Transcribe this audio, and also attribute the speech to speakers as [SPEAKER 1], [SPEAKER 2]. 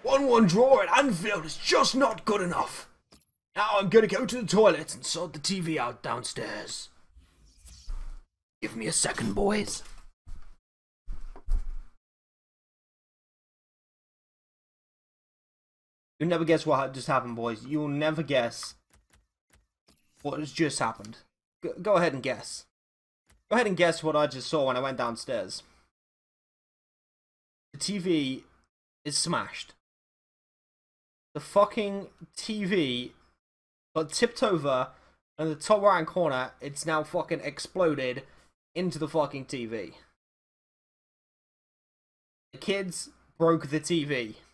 [SPEAKER 1] 1-1 draw at Anfield is just not good enough. Now I'm gonna go to the toilet and sort the TV out downstairs. Give me a second, boys. You'll never guess what just happened, boys. You'll never guess what has just happened. Go ahead and guess. Go ahead and guess what I just saw when I went downstairs. The TV is smashed. The fucking TV got tipped over, and in the top right hand corner, it's now fucking exploded into the fucking TV. The kids broke the TV.